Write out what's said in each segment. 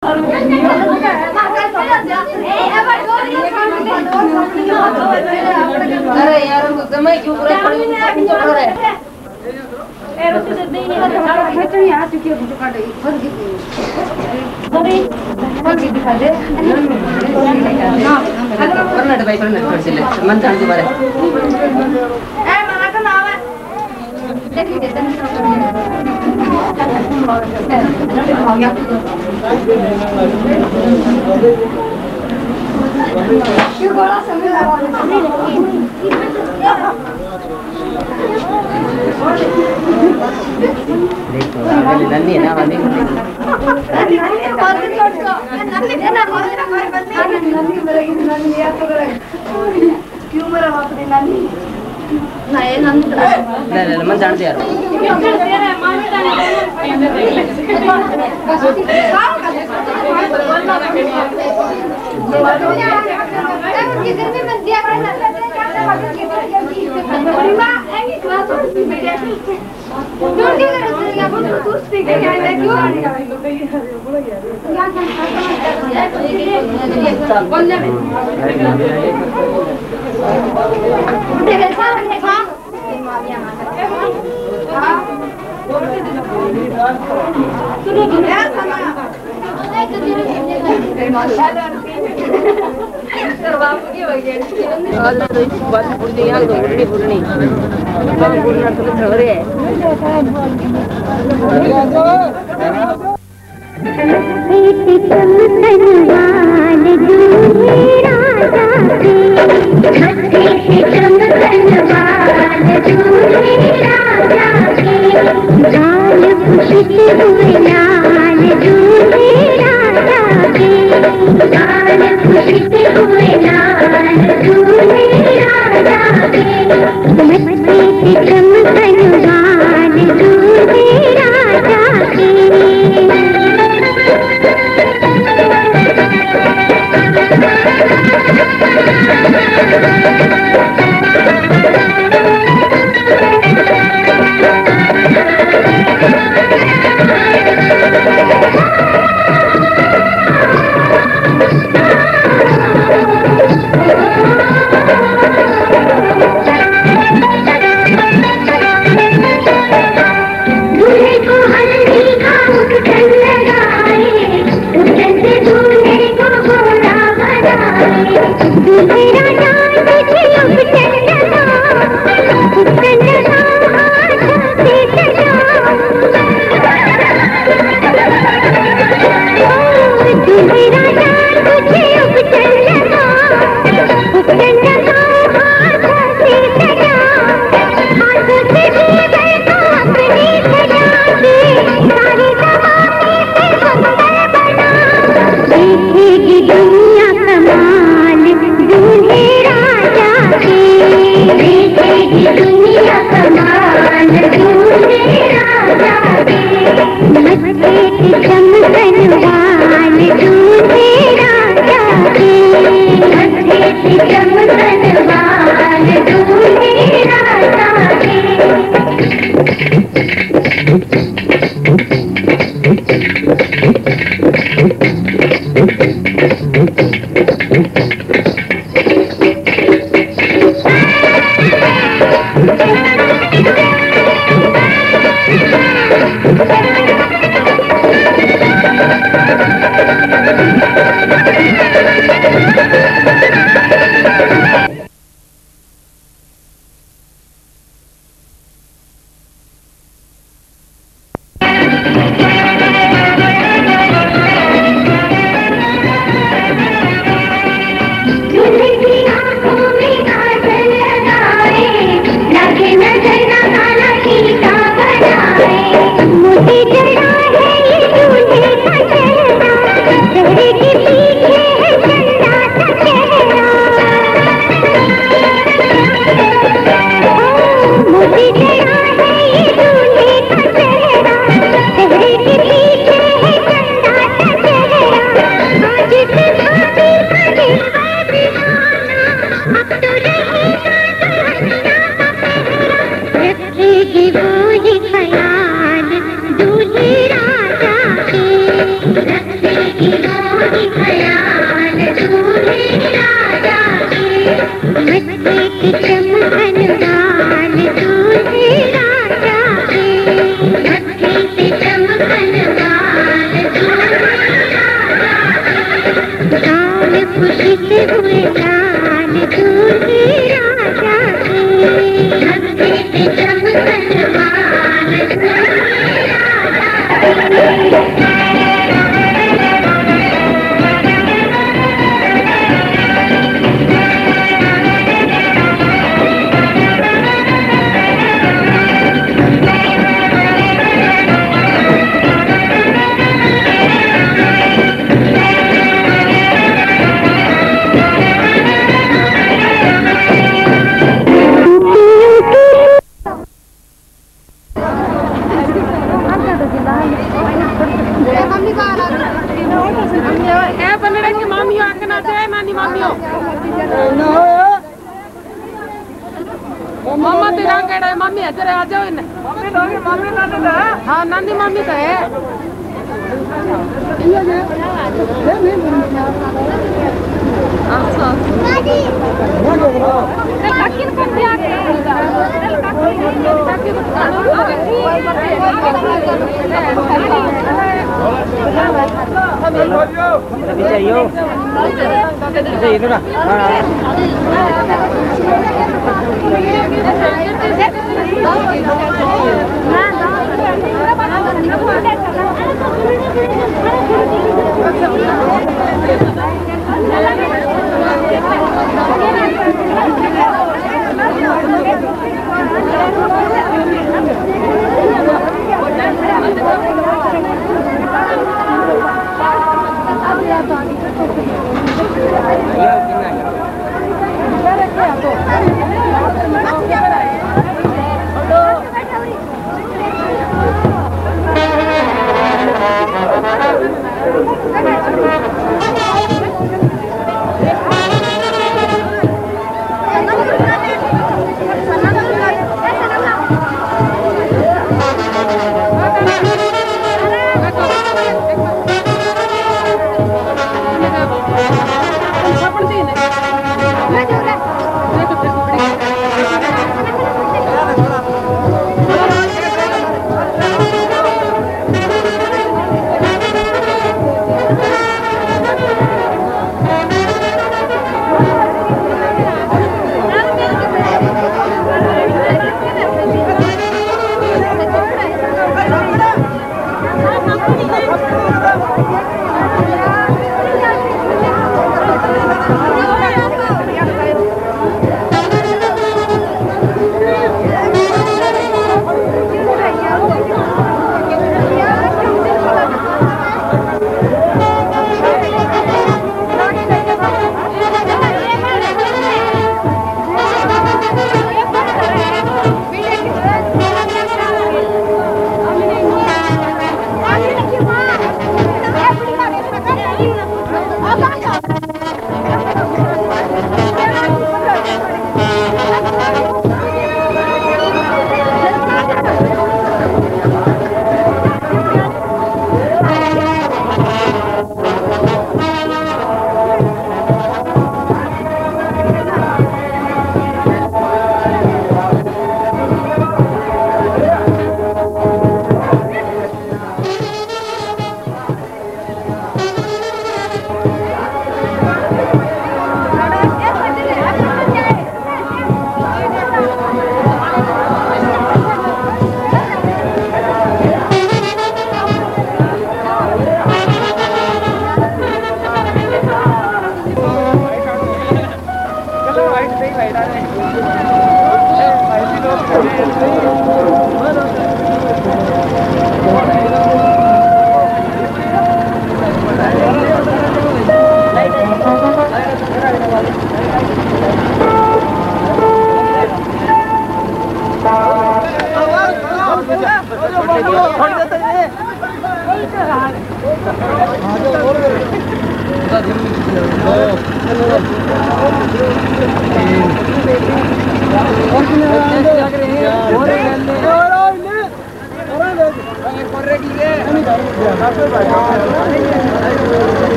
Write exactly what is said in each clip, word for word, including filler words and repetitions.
अरे यार हमको समय क्यों पूरा पड़ रहा है? एरो से दे नहीं है तो नहीं आ चुकी है फोटो काट एक फल कितनी सॉरी फल की दिखा दे हां कर्नाटक भाई कर्नाटक कर से ले मन जान के बारे ए मामा का नाम है देखिए देता नहीं हो गया क्यों बड़ा समय लगा देखो अगली नन्ही है ना वाली नन्ही बहुत छोट को नन्ही देना कोई ना कोई बंदी नन्ही मरेगी नन्ही याद तो करे क्यों मेरा बाप रे नन्ही ना ये नन्ही नहीं नहीं मन जानते यार तेरा मामी जाने किधर में बंद दिया कर ना बड़ी मां ऐसी क्लास में मीडिया क्यों क्यों कर रहे हैं आप तो दूर से क्या है क्यों बोल ले देखा देखा हां सुनो यार खाना नहीं तो तेरे माशाल्लाह बाप की हो गई आज तो इस बात पूरी नहीं यार पूरी पूरी बाप पूरी ना तो चल रही है बेटी तुम तनवाल दूहे राजा के बेटी तुम तनवाल दूहे राजा के लाल खुशी हुए लाल दूहे राजा के लाल खुशी हुए लाल दूहे राजा के बेटी तुम तनवाल दूहे राजा के कोई ख्याल दूल्हे राजा के, मत्थे की चमकन वाल दूल्हे राजा के, मत्थे की चमकन वाल दूल्हे राजा के, लाल खुशी से हुए लाल दूल्हे राजा के, मत्थे की चमकन वाल दूल्हे राजा के। मामा तेरा केड़ा है? मामी इधर आ जाओ। इन मामी दोगे? मामी नानी तो है। हाँ नानी मामी तो है।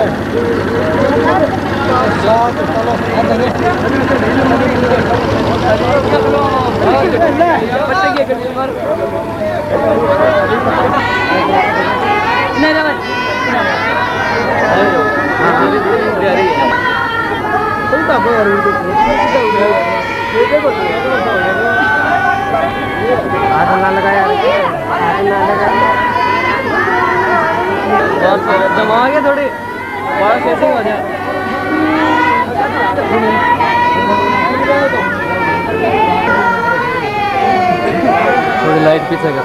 जमा गया थोड़ी बाहर कैसे हो जाए थोड़ी लाइट पीछे का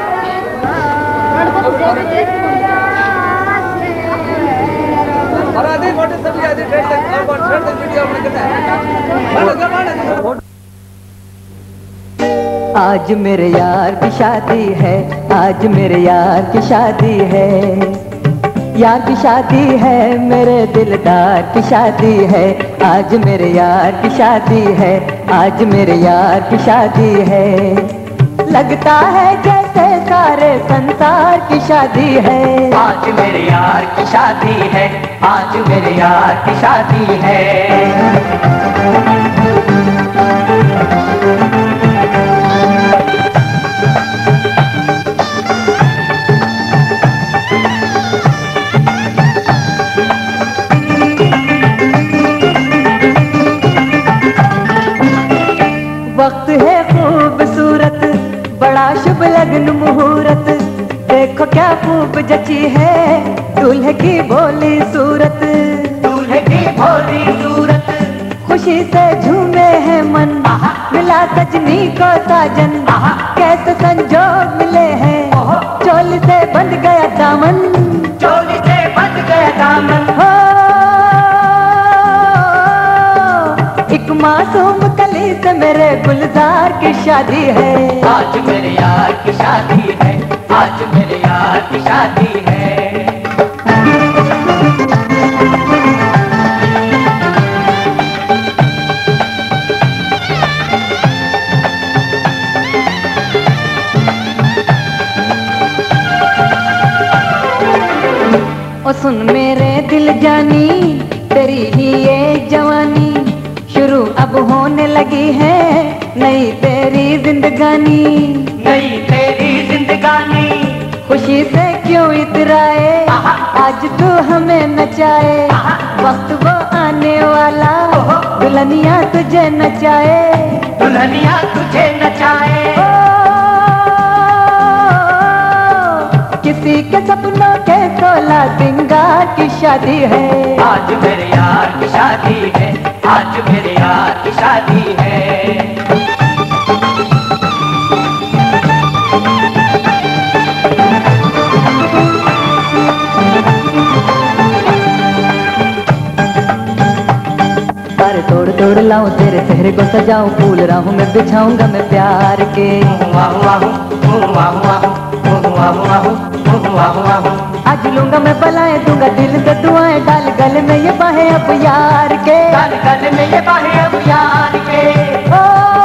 आज मेरे यार की शादी है, आज मेरे यार की शादी है, यार की शादी है, मेरे दिलदार की शादी है। आज मेरे यार की शादी है, आज मेरे यार की शादी है। लगता है जैसे सारे संसार की शादी है। आज मेरे यार की शादी है, आज मेरे यार की शादी है। वक्त है खूबसूरत, बड़ा शुभ लगन मुहूर्त, देखो क्या खूब जची है दूल्हे की भोली सूरत। दूल्हे की भोली सूरत, खुशी से झूमे है मन, मिला सजनी को साजन, कैसे संजोग मिले हैं, चोली से बंध गया दामन, चोली से बंध गया दामन। हो एक मासूम कली से मेरे गुलजार की शादी है। आज मेरे यार की शादी है, आज मेरे यार की शादी है। ओ सुन मेरे दिल जानी, तेरी ही ये जवानी शुरू अब होने लगी है, नई तेरी जिंदगानी, नई तेरी जिंदगानी। खुशी से क्यों इतराए, आज तू हमें नचाए, वक्त वो आने वाला, दुल्हनिया तुझे नचाए, दुल्हनिया तुझे नचाए। किसी के सपनों के सोलह सिंगार की शादी है। आज मेरे यार की शादी है, आज मेरे यार की शादी है। तारे तोड़ तोड़ लाऊं, तेरे चेहरे को सजाऊं, फूल राहों में बिछाऊंगा मैं प्यार के। आज लूंगा मैं बलाएं, दूंगा दिल से दुआएं, डाल गले में ये बाहें अब यार के, डाल गले में ये बाहें अब यार के। ओ,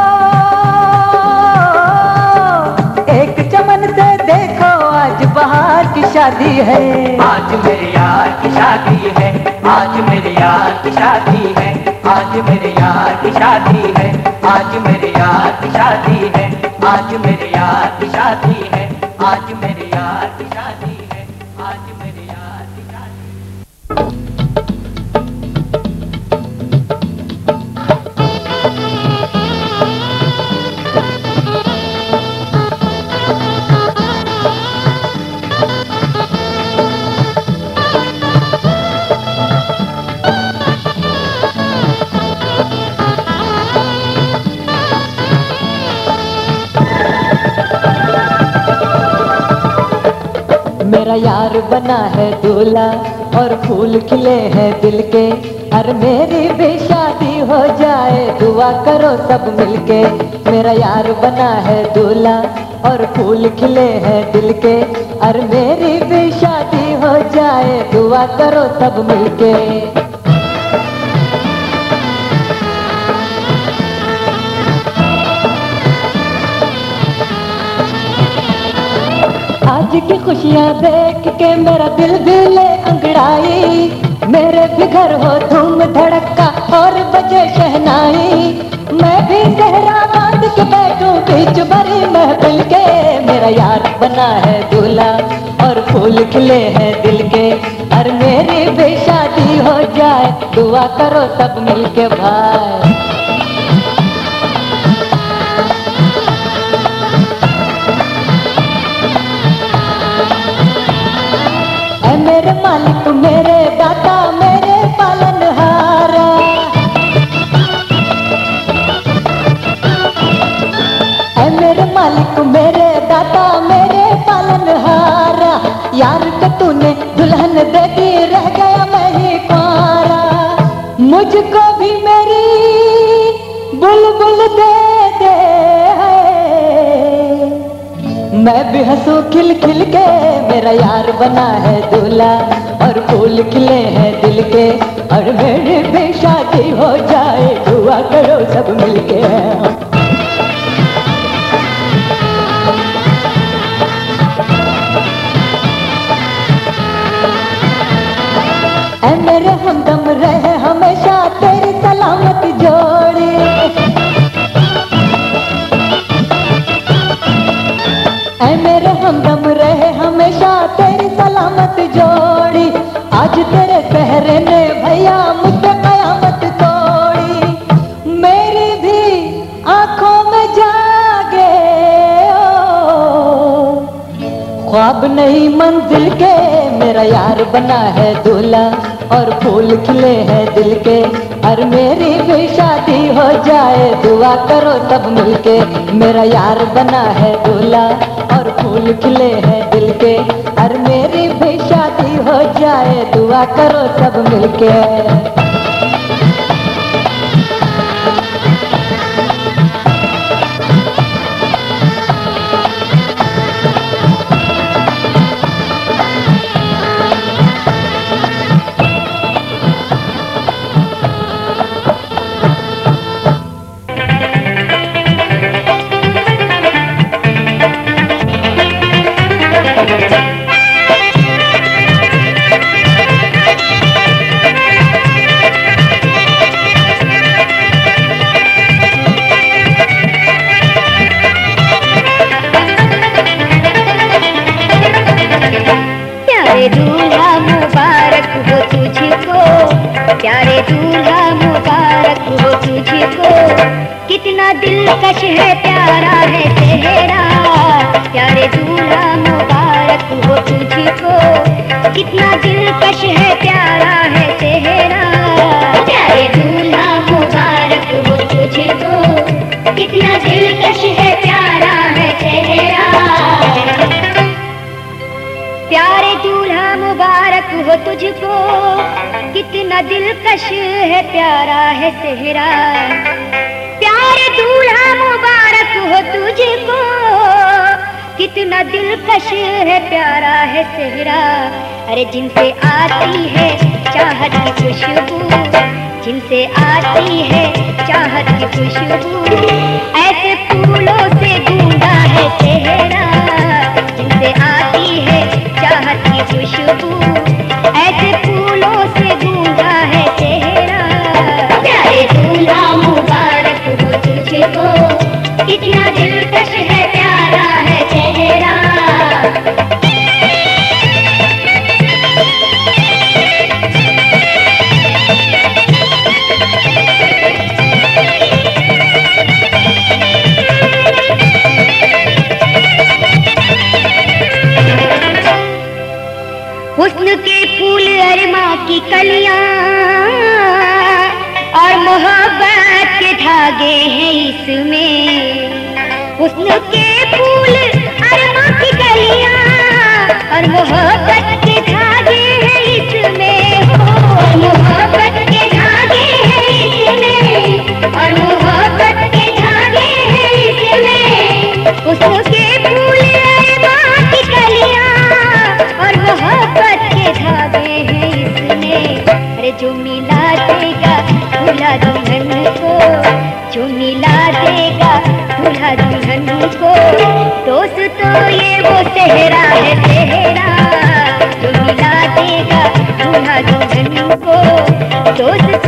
एक चमन से देखो आज बहार की शादी है। आज मेरे यार की शादी है, आज मेरे यार की शादी है, आज मेरे यार की शादी है, आज मेरे यार की शादी है, आज मेरे यार की शादी है, आज मेरे यार की शादी है, आज मेरे यार की शादी। मेरा यार बना है दूल्हा और फूल खिले हैं दिल के, अरे मेरी भी शादी हो जाए दुआ करो सब मिलके। मेरा यार बना है दूल्हा और फूल खिले हैं दिल के, अरे मेरी भी शादी हो जाए दुआ करो सब मिलके। आज की खुशियाँ देख के मेरा दिल भी ले अंगड़ाई, मेरे बिघर हो धूम धड़का और बजे शहनाई, मैं भी सहरा बांध के बैठूं बीच भरी महफिल के। मेरा यार बना है दूल्हा और फूल खिले हैं दिल के, और मेरी भी शादी हो जाए दुआ करो सब मिलके भाई। ऐ मेरे मालिक मेरे दाता मेरे पालनहारा, ऐ मेरे मालिक मेरे दाता मेरे पालनहारा, यार के तूने दुल्हन दे दी रह गया मैं ही कुंवारा। मुझको भी मेरी बुलबुल दे दे, मैं भी हंसूं खिल खिल के। मेरा यार बना है दूल्हा और फूल खिले हैं दिल के, और मेरी भी शादी हो जाए दुआ करो सब मिलके। ऐ मेरे हमदम रहे हमेशा तेरी सलामत जोड़ी, ऐ मेरे हमदम रहे हमेशा तेरी सलामत जोड़ी। आज तेरे पहरे ने भैया मुझ पे कयामत तोड़ी, मेरी भी आंखों में जागे ओ ख्वाब नहीं मंजिल के। मेरा यार बना है दूल्हा और फूल खिले हैं दिल के, और मेरी भी शादी हो जाए दुआ करो सब मिलके। मेरा यार बना है दूल्हा और फूल खिले हैं दिल के, और मेरी भी शादी हो जाए दुआ करो सब मिलके। प्यारे दूल्हा मुबारक हो तुझको, कितना दिलकश है प्यारा है चेहरा। प्यारे दूल्हा मुबारक हो तुझको, कितना दिलकश है प्यारा है चेहरा। प्यारे दूल्हा मुबारक हो तुझको, कितना दिलकश है प्यारा है चेहरा। प्यारे दूल्हा मुबारक हो तुझको, कितना दिलकश है प्यारा है सेहरा। प्यारे दूल्हा मुबारक हो तुझको, कितना दिलकश है प्यारा है सेहरा। अरे जिनसे आती है चाहत की खुशबू, जिनसे आती है चाहत की खुशबू, ऐसे फूलों से गूंगा है चेहरा। जिनसे आती है चाहत की खुशबू, ऐसे फूलों से गूंगा है चेहरा। प्यारे दूल्हा मुबारक हो तुझको, कितना दिलकश है प्यारा है चेहरा। हुस्न के फूल अरमा की कलियां और मोहब्बत के धागे हैं इसमें। हुस्न के फूल अरमा की कलियां और मोहब्बत के धागे हैं इसमें। हो मोहब्बत के धागे हैं इसमें, और मोहब्बत के धागे हैं इसमें। हुस्न के फूल अरमा की कलियां और मोहब्बत के धागे हैं इसमें। अरे जो मिला देगा दूल्हा दुल्हन को, जो मिला देगा दूल्हा दुल्हन को, दोस्त तो ये वो सेहरा है सेहरा। जो मिला देगा दूल्हा दुल्हन हमको दोस्त